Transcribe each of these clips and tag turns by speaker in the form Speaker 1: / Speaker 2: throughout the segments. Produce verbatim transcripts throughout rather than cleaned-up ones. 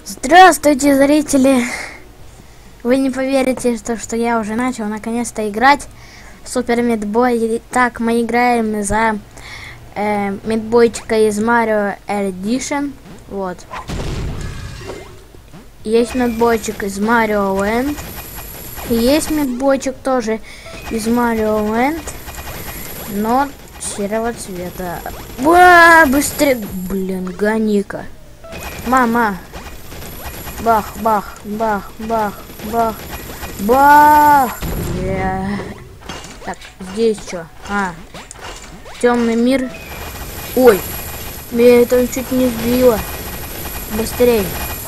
Speaker 1: Здравствуйте, зрители! Вы не поверите, что, что я уже начал наконец-то играть в Super Meat Boy. Так, мы играем за э, мидбойчика из Mario Edition. Вот. Есть мидбойчик из Mario Land. И есть мидбойчик тоже из Mario Land, но серого цвета. Ба, быстрее! Блин, гони-ка. Мама! Бах, бах, бах, бах, бах, бах. Yeah. Так, здесь что? А, темный мир. Ой, меня это чуть не сбило. Быстрее.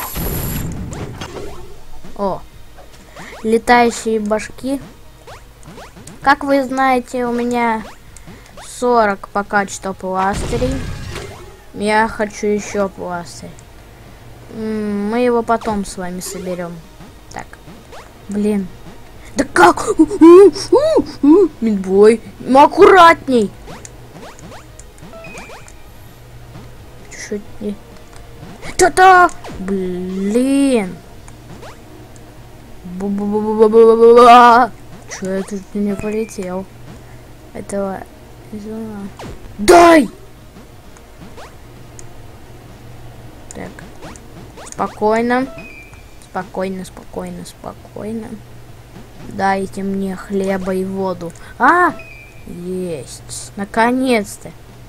Speaker 1: О, летающие башки. Как вы знаете, у меня сорок пока что пластырей. Я хочу еще пластырь. Мы его потом с вами соберем. Так, блин. Да как? Мидбой, ну аккуратней. Чуть не. Та-та! Блин. Бу-бу-бу-бу-бу-бу-бу-бу. Чё я тут не полетел? Этого. Дай! Так. Спокойно. Спокойно, спокойно, спокойно. Дайте мне хлеба и воду. А! Есть. Наконец-то.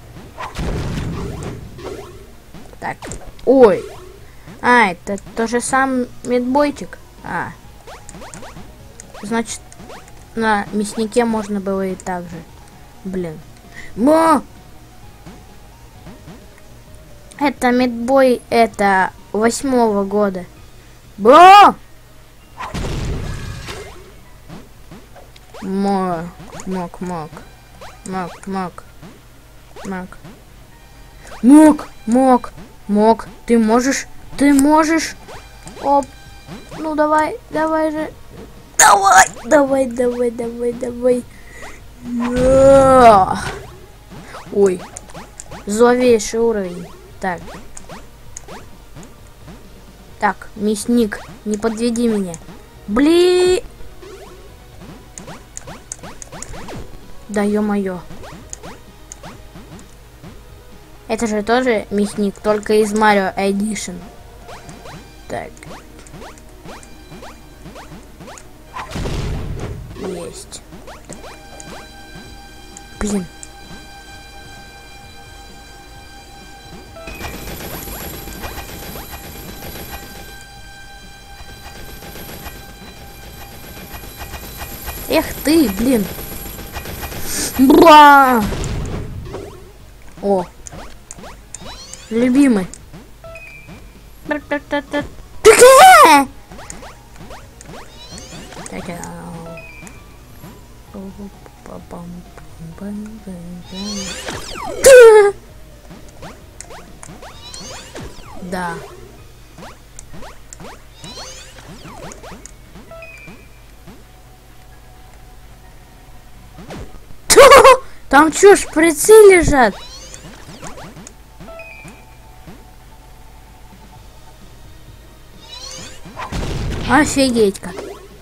Speaker 1: Так. Ой. А, это тоже сам мидбойчик. А. Значит, на мяснике можно было и так же. Блин. Ма! Это мидбой, это восьмого года. Бро! Мо, мок, мок, мок, мок, мок, мок, мок, мок. Ты можешь, ты можешь. Оп, ну давай, давай же, давай, давай, давай, давай, давай. Yeah. Ой, зловейший уровень. Так. Так, мясник, не подведи меня. Бли! Да ё-моё. Это же тоже мясник, только из Mario Edition. Так. Есть. Блин. Эх ты, блин. Бла! О. Любимый. Да. Там чё, шприцы лежат? Офигеть как.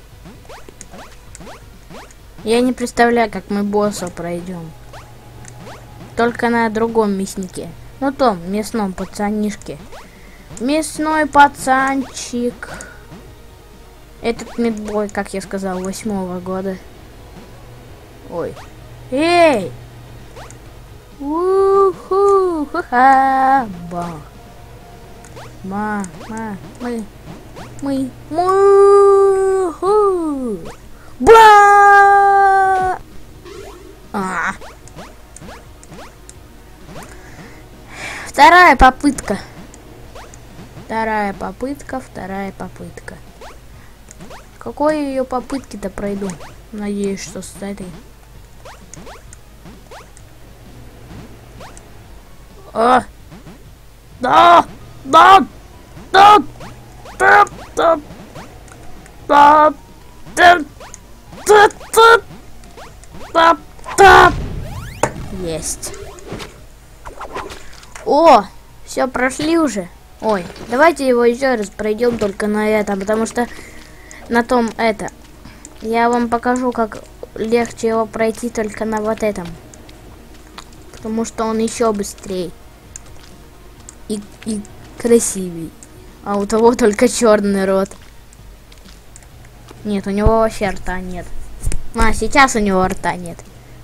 Speaker 1: Я не представляю, как мы босса пройдем. Только на другом мяснике. Ну том, мясном пацанишке. Мясной пацанчик. Этот мидбой, как я сказал, восьмого года. Ой. Эй! У-ху, ха-ха, бах. Ма, ма, мы, мы, му-ху, ба! А. Вторая попытка. Вторая попытка, вторая попытка. Какой ее попытки-то пройду? Надеюсь, что с этой. А! Да! Да! Да! Да! Да! Да! Да! Да! Да! Да! Есть. О! Все прошли уже. Ой, давайте его еще раз пройдем только на этом, потому что на том это. Я вам покажу, как легче его пройти только на вот этом. Потому что он еще быстрее. И, и красивей. А у того только черный рот. Нет, у него вообще рта нет. А, сейчас у него рта нет.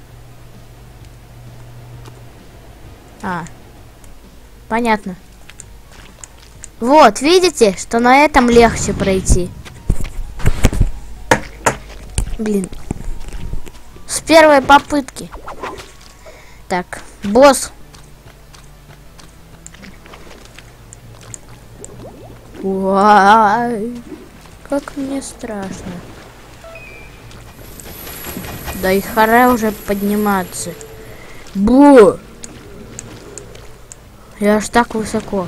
Speaker 1: А, понятно. Вот, видите, что на этом легче пройти. Блин. С первой попытки. Так, босс. Уай, как мне страшно. Да и хара уже подниматься. Бу! Я аж так высоко.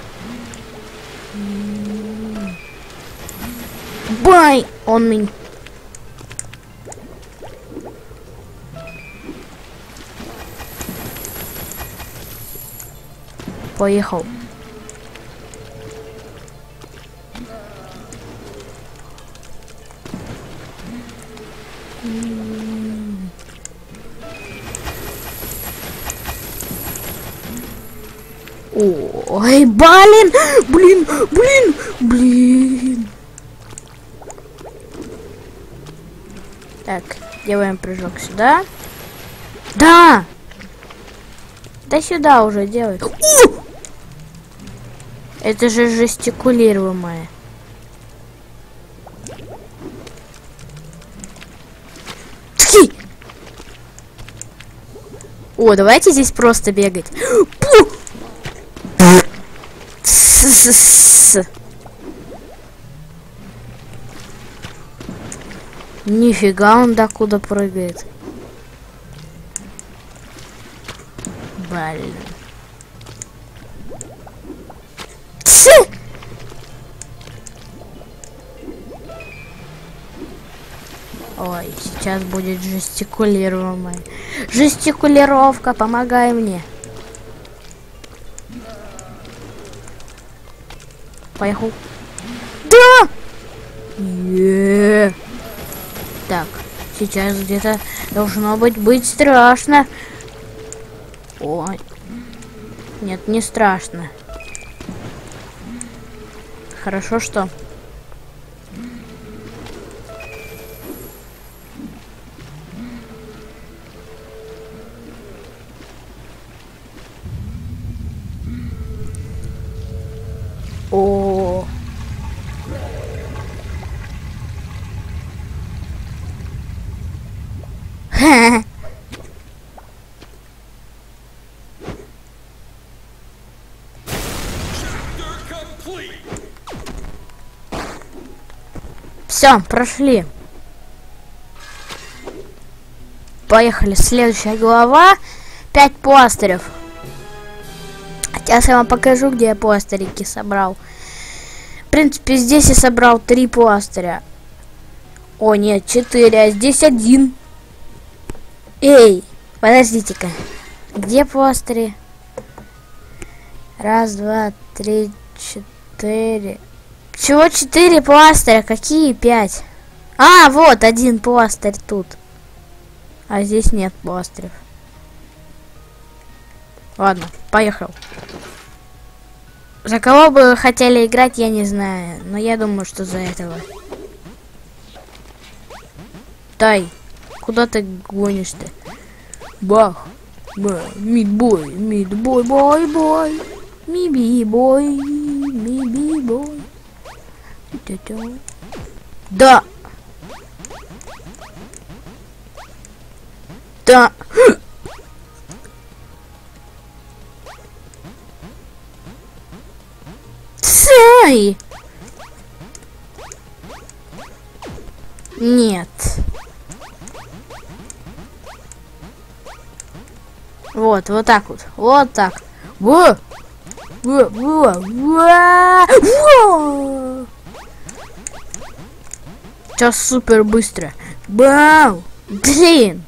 Speaker 1: Бай! Он меня... Поехал. Ой, блин, блин, блин, блин. Так, делаем прыжок сюда. Да! Да сюда уже делай. Это же жестикулируемое. Тхи! О, давайте здесь просто бегать. Нифига он докуда прыгает. Блин. Ой, сейчас будет жестикулируемая. Жестикулировка, помогай мне. Поехал. Да! Е-е-е. Так, сейчас где-то должно быть быть страшно. Ой. Нет, не страшно. Хорошо, что... О. Ха. Все, прошли. Поехали. Следующая глава. Пять пластырев. Сейчас я вам покажу, где я пластырики собрал. В принципе, здесь я собрал три пластыря. О, нет, четыре, а здесь один. Эй, подождите-ка. Где пластыри? Раз, два, три, четыре. Чего четыре пластыря? Какие пять? А, вот один пластырь тут. А здесь нет пластырев. Ладно, поехал. За кого бы вы хотели играть, я не знаю. Но я думаю, что за этого. Тай, куда ты гонишь-то? Бах. Мидбой, мидбой, бой, бой. Миби-бой, миби-бой. Да. Да. Сай. Нет. Вот, вот так вот. Вот так. Во! Во! Во! Во! Во! Сейчас супер быстро. Бау! Блин!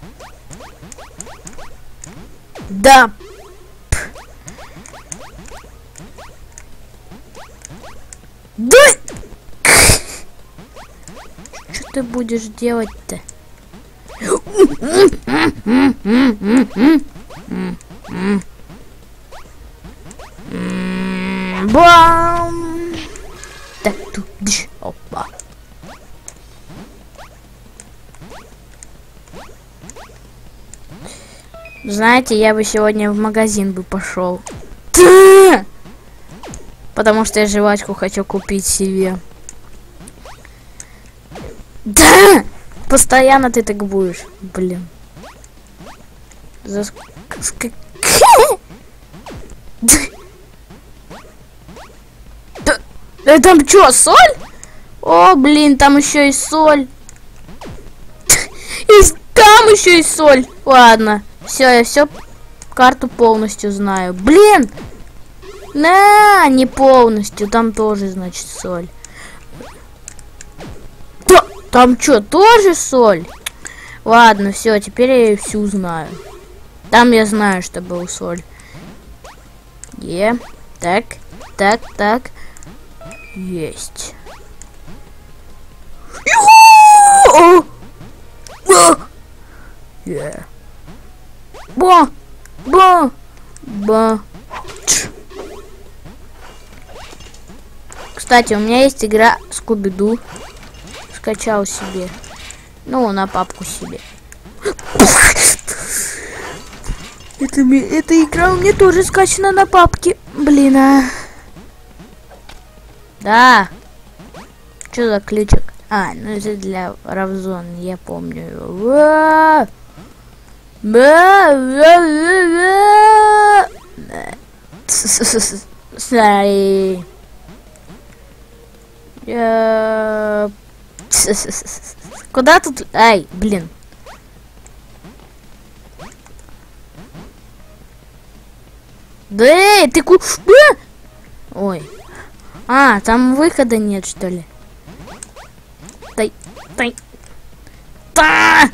Speaker 1: Да! Да! Что ты будешь делать-то? Бам! Так, тут, опа. Знаете, я бы сегодня в магазин бы пошел. Потому что я жвачку хочу купить себе. Да! Постоянно ты так будешь. Блин. Заск... Да там что, соль? О, блин, там еще и соль. И там еще и соль. Ладно. Все, я все карту полностью знаю. Блин! На, не полностью. Там тоже, значит, соль. Да, там что, тоже соль? Ладно, все, теперь я ее всю знаю. Там я знаю, что был соль. Е, так, так, так. Есть. Yeah. Ба! Ба! Ба! Ч. Кстати, у меня есть игра Скуби-Ду. Скачал себе. Ну, на папку себе. Это, эта игра у меня тоже скачана на папке. Блин, а. Да. Что за ключик? А, ну это для Равзон, я помню его. Sorry. Куда тут? Ай, блин. Да эй, ты ку... Ой. А, там выхода нет, что ли? Тай, тай. Та!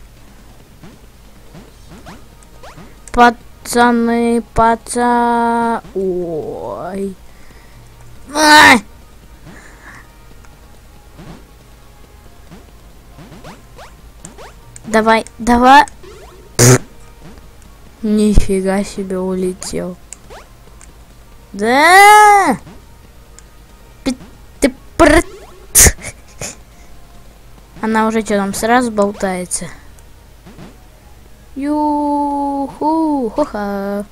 Speaker 1: Пацаны, паца... Ой. А! Давай, давай. Нифига себе улетел. Да! Ты пр... Она уже что там сразу болтается. Ю-ху, ха-ха.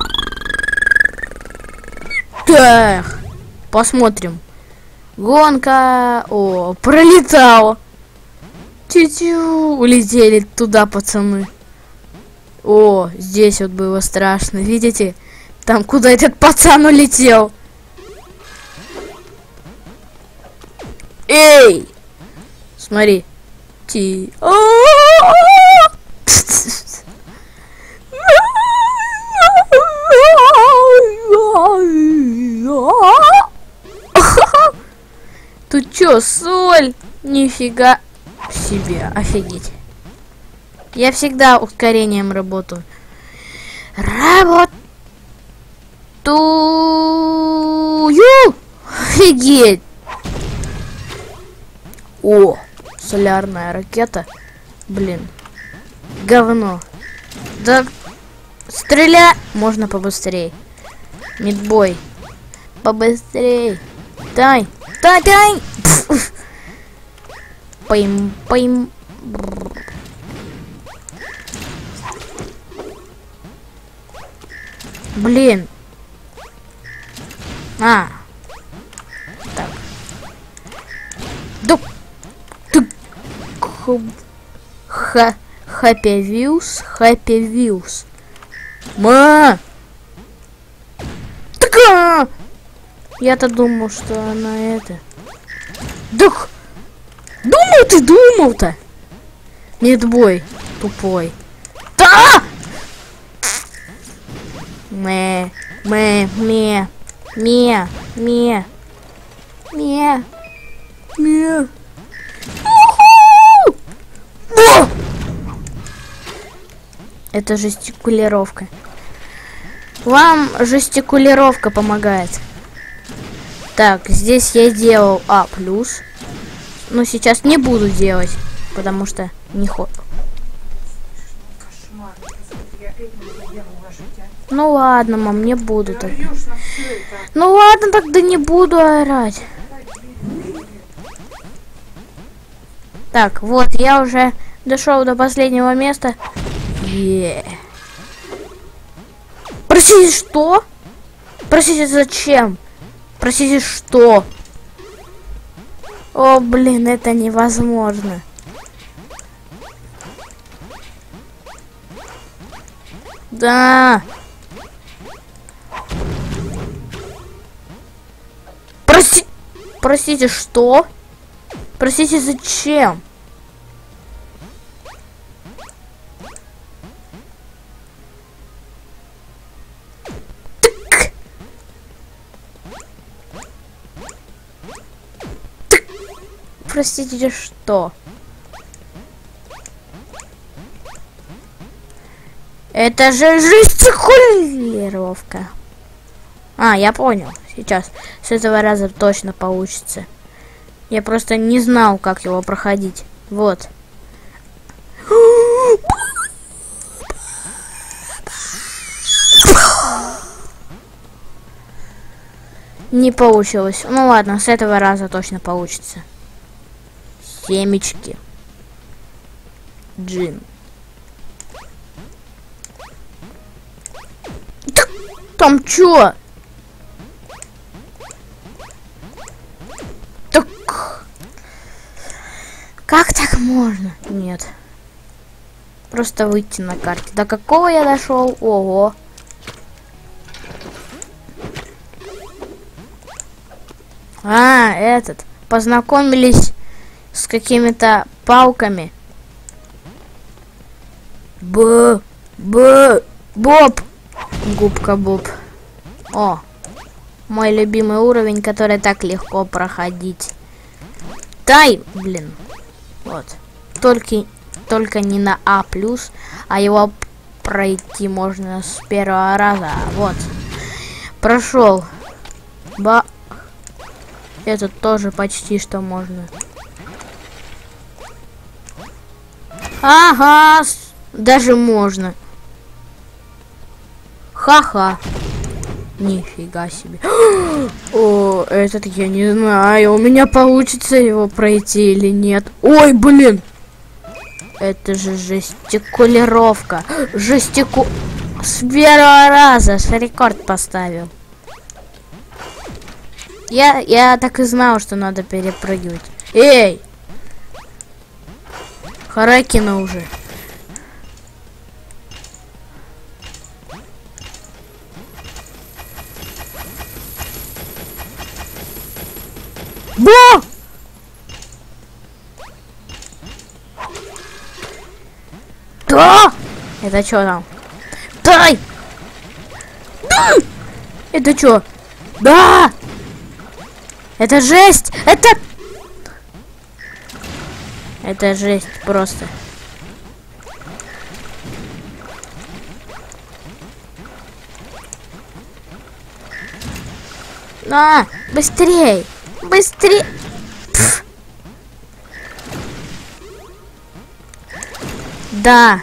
Speaker 1: Так, посмотрим. Гонка. О, пролетал. Тю-тю, улетели туда, пацаны. О, здесь вот было страшно. Видите? Там, куда этот пацан улетел. Эй! Смотри. Ти. Тут чё, соль? Нифига себе, офигеть. Я всегда ускорением работаю. Работаю. Офигеть. О, солярная ракета. Блин. Говно. Да, стреляй. Можно побыстрее. Мидбой. Побыстрее. Дай. Дай, дай. Пойм, пойм. Блин. А. Так. Дук. Тук. Ха. Happy Wheels. Happy Wheels. Ма. Так. Я-то думал, что она это. Дух. Думал ты, думал-то. Мидбой. Тупой. Да! Мэ, мэ, ме, ме, ме, ме, ме. Это жестикулировка. Вам жестикулировка помогает. Так, здесь я делал А плюс. Но сейчас не буду делать, потому что не ход. Ну ладно, мам, не буду так. Ну ладно, тогда не буду орать. Так, вот, я уже дошел до последнего места. Е-е-е. Простите, что? Простите, зачем? Простите, что? О, блин, это невозможно. Да. Прости... Простите, что? Простите, зачем? Тык. Тык. Простите, что? Это же жестикулировка. А, я понял. Сейчас. С этого раза точно получится. Я просто не знал, как его проходить. Вот. Не получилось. Ну ладно, с этого раза точно получится. Семечки. Джин. Там чё? Так... Как так можно? Нет. Просто выйти на карте. До какого я дошел? Ого. А, этот. Познакомились с какими-то палками. Б, Б, Боб. Губка Боб. О, мой любимый уровень, который так легко проходить. Дай, блин. Вот. Только, только не на А плюс, а его пройти можно с первого раза. Вот. Прошел. Ба. Этот тоже почти что можно. Ага, даже можно. Ха-ха. Нифига себе. О, этот я не знаю. У меня получится его пройти или нет. Ой, блин. Это же жестикулировка. Жестику... С первого раза с рекорд поставил. Я, я так и знал, что надо перепрыгивать. Эй! Харакина уже. Бо! Да! Это что там? Дай! Да! Это что? Да! Это жесть! Это... Это жесть просто. На! Быстрей! Быстрее! Пф. Да!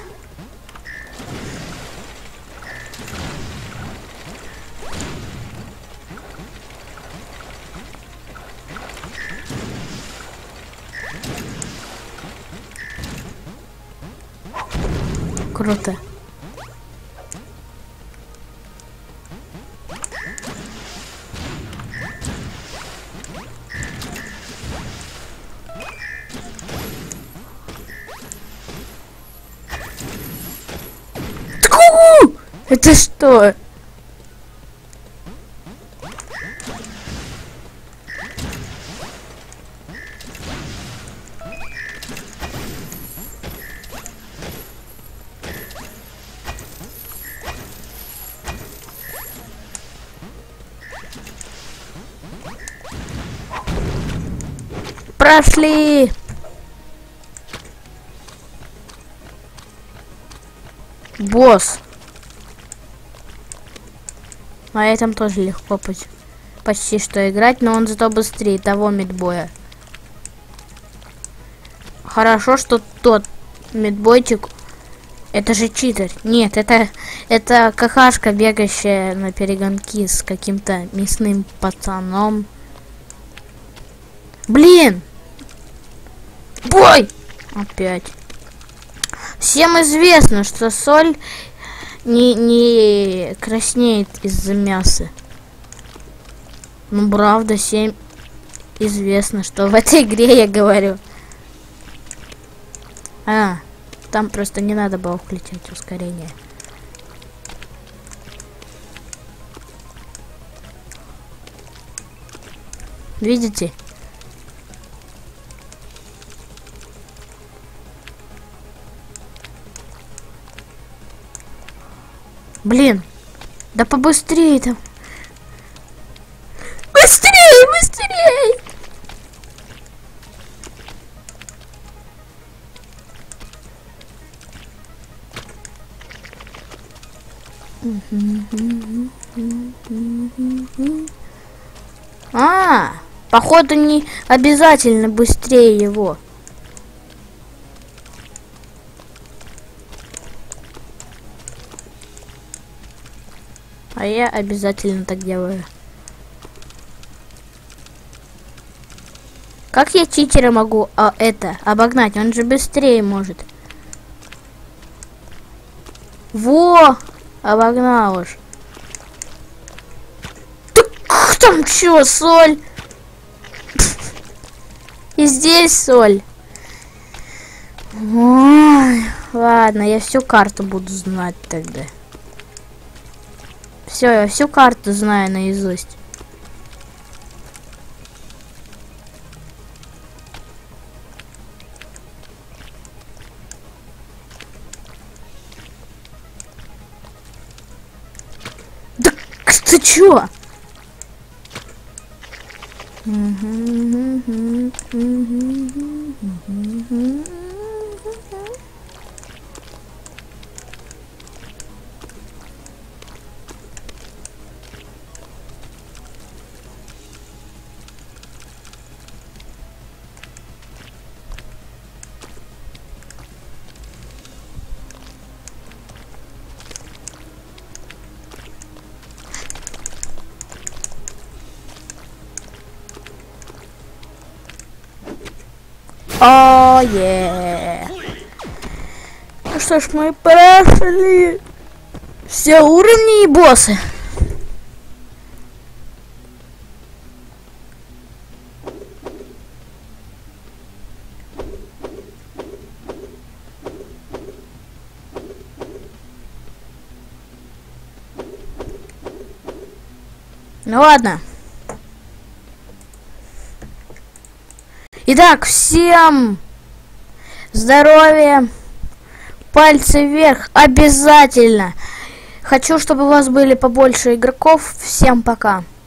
Speaker 1: Круто. Это что? Прошли! Босс. На этом тоже легко путь. почти что играть, но он зато быстрее того мидбоя. Хорошо, что тот мидбойчик... Это же читер. Нет, это, это какашка, бегающая на перегонки с каким-то мясным пацаном. Блин! Бой! Опять. Всем известно, что соль не, не краснеет из-за мяса. Ну, правда, всем известно, что в этой игре я говорю. А, там просто не надо было включать ускорение. Видите? Блин, да побыстрее там. Быстрее, быстрее! А, походу не обязательно быстрее его. А я обязательно так делаю. Как я читера могу а, это обогнать? Он же быстрее может. Во! Обогнал уж. Так там чё, соль? И здесь соль. Ой, ладно, я всю карту буду знать тогда. Все, я всю карту знаю наизусть. Да ты чё? О, е. Ну что ж, мы прошли все уровни и боссы. Ну ладно. Итак, всем здоровья, пальцы вверх, обязательно. Хочу, чтобы у вас были побольше игроков. Всем пока.